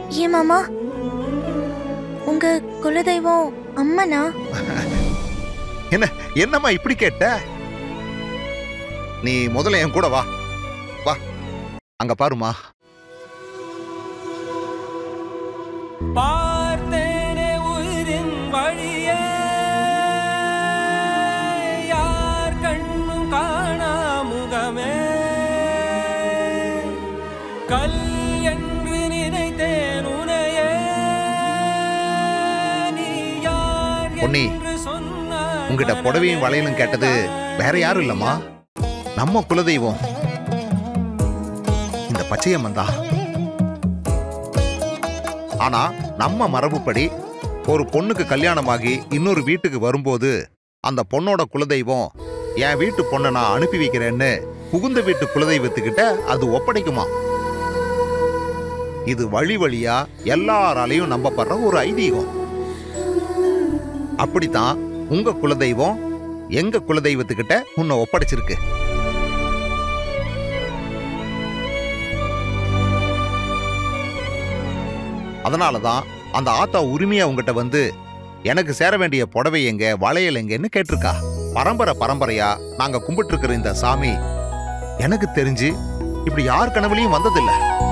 ஏன் மாமா, உங்க குலதெய்வம் அம்மனா? என்னம்மா இப்படி கேட்ட? நீ முதல்ல என் கூட வா வா. அங்க பாருமா. பார்த்தேனே உயிரின் வழியே, யார் கண்ணும் காணா முகமே, கல் என்று நினைத்தேன் உனையே, நீ யார் என்று சொன்னாய். உங்ககிட்ட புடவையும் வளையலும் கேட்டது வேற யாரும் இல்லம்மா, நம்ம குலதெய்வம் இந்த பச்சையம்மன் தான். ஆனா நம்ம மரபுப்படி ஒரு பொண்ணுக்கு கல்யாணமாகி இன்னொரு வீட்டுக்கு வரும்போது அந்த பொண்ணோட குலதெய்வம் என் வீட்டு பொண்ணை நான் அனுப்பி வைக்கிறேன்னு புகுந்த வீட்டு குலதெய்வத்துக்கிட்ட அது ஒப்படைக்குமா. இது வழி வழியா எல்லாராலையும் நம்பப்படுற ஒரு ஐதீகம். அப்படித்தான் உங்க குலதெய்வம் எங்க குலதெய்வத்துக்கிட்ட உன்னை ஒப்படைச்சிருக்கு. அதனாலதான் அந்த ஆத்தா உரிமையா உங்ககிட்ட வந்து எனக்கு சேர வேண்டிய புடவை எங்க வளையல் எங்கன்னு கேட்டிருக்கா. பரம்பரையா நாங்க கும்பிட்டு இருக்கிற இந்த சாமி எனக்கு தெரிஞ்சு இப்படி யார் கனவுலையும் வந்ததில்லை.